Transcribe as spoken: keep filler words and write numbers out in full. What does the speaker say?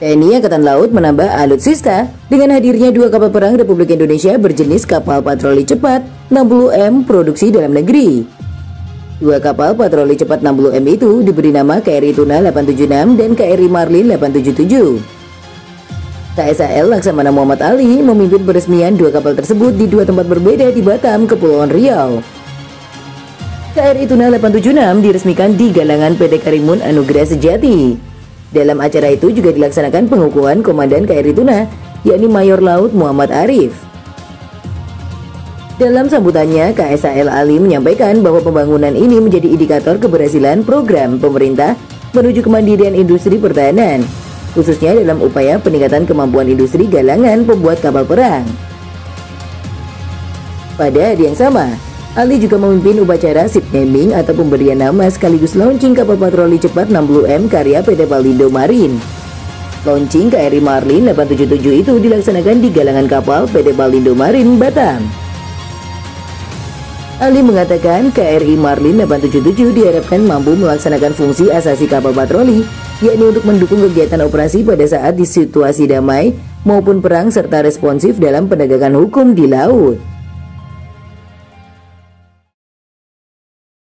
T N I Angkatan Laut menambah alutsista dengan hadirnya dua kapal perang Republik Indonesia berjenis kapal patroli cepat enam puluh M produksi dalam negeri. Dua kapal patroli cepat enam puluh M itu diberi nama K R I Tuna delapan tujuh enam dan K R I Marlin delapan tujuh tujuh. K S A L Laksamana Muhammad Ali memimpin peresmian dua kapal tersebut di dua tempat berbeda di Batam, Kepulauan Riau. K R I Tuna delapan tujuh enam diresmikan di Galangan P T Karimun Anugerah Sejati. Dalam acara itu juga dilaksanakan pengukuhan Komandan K R I Tuna, yakni Mayor Laut Muhammad Arif. Dalam sambutannya, K S A L Ali menyampaikan bahwa pembangunan ini menjadi indikator keberhasilan program pemerintah menuju kemandirian industri pertahanan, khususnya dalam upaya peningkatan kemampuan industri galangan pembuat kapal perang. Pada hari yang sama, Ali juga memimpin upacara ship naming atau pemberian nama sekaligus launching kapal patroli cepat enam puluh M karya P T Palindo Marine. Launching K R I Marlin delapan tujuh tujuh itu dilaksanakan di galangan kapal P T Palindo Marine, Batam. Ali mengatakan K R I Marlin delapan tujuh tujuh diharapkan mampu melaksanakan fungsi asasi kapal patroli, yakni untuk mendukung kegiatan operasi pada saat di situasi damai maupun perang serta responsif dalam penegakan hukum di laut.